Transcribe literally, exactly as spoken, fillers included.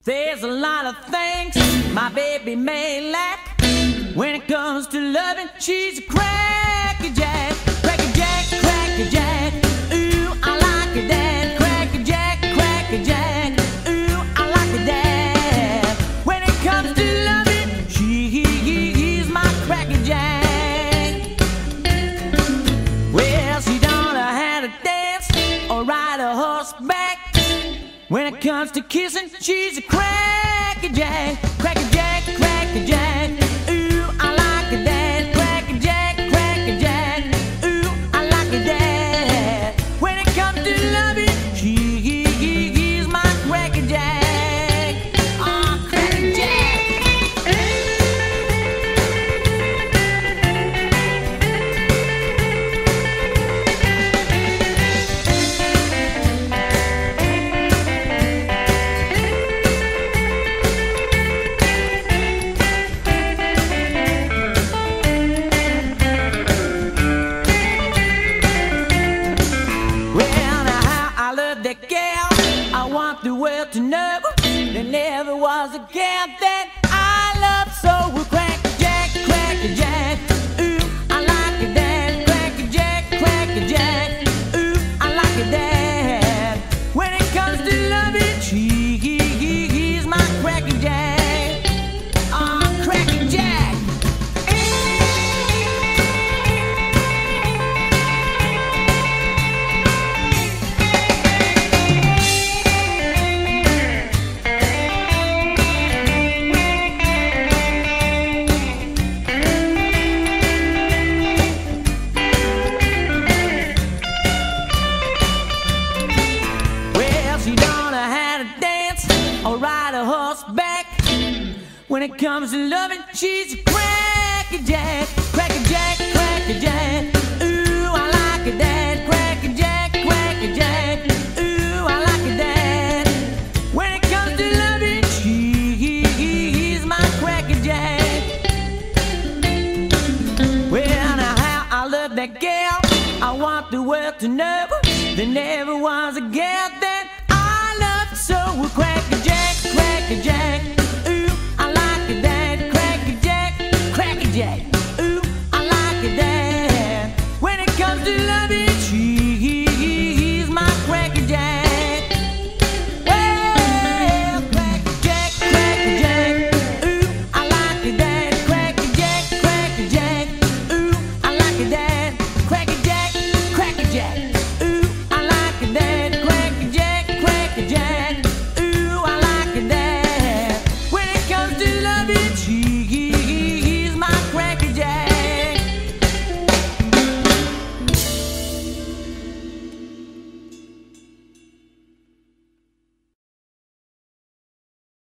There's a lot of things my baby may lack. When it comes to loving, she's a crackerjack. Crackerjack, crackerjack. Ooh, I like it that. Crackerjack, crackerjack. Ooh, I like it that. When it comes to loving, she's my crackerjack. Well, she don't know how to dance or ride a horseback. When it comes to kissing, she's a crackerjack. Crackerjack, crackerjack. Ooh, I like it that. Crackerjack, crackerjack. Ooh, I like it that. When it comes to loving, she's my crackerjack. Oh, crackerjack. That gal, I want the world to know there never was a gal that I love so. Well, crackerjack, crackerjack. Ooh, I like it that. Crackerjack, crackerjack. Ooh, I like it that. When it comes to loving, she's my crackerjack. Oh, crackerjack. Or ride a horseback. When it comes to loving, she's a crackerjack. Crackerjack, crackerjack. Ooh, I like it that. Crackerjack, crackerjack. Ooh, I like it that. When it comes to loving, she's my crackerjack. Well, now how I love that gal, I want the world to know there never was a gal that I loved so. Crackerjack.